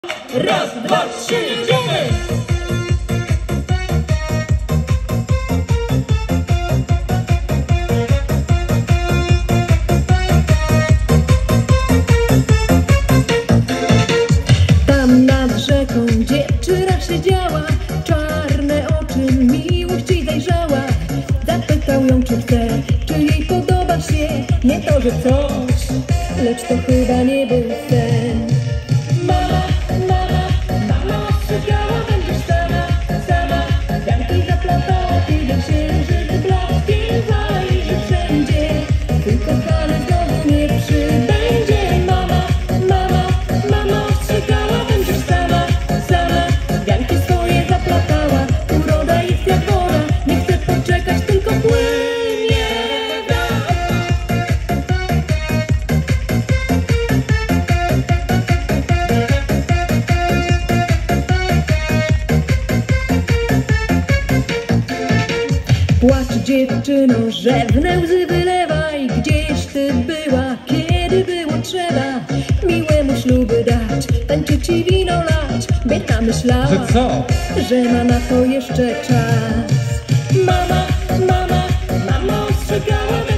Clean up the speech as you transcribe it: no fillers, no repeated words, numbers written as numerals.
Raz, dwa, trzy, jedziemy! Tam nad rzeką dziewczyna siedziała, czarne oczy miłości zajrzała. Zapytał ją, czy chce, czy jej podoba się. Nie to, że coś, lecz to chyba nie był sen. Mama, mama, mama ostrzegała, będziesz sama, sama. Garnki zaplatała, kiedy księżyc blaskiem zajrzy wszędzie. Twój kochany znowu nie przybędzie. Mama, mama, mama ostrzegała, będziesz sama, sama. Garnki swoje zaplatała, uroda jest jak woda. Nie chcę poczekać, tylko płynie. Płacz dziewczyno, rzewne łzy wylewaj. Gdzieś ty była, kiedy było trzeba miłemu śluby dać, tańczyć i wino lać. Biedna myślała, Że co? że ma na to jeszcze czas. Mama, mama, mama ostrzegała.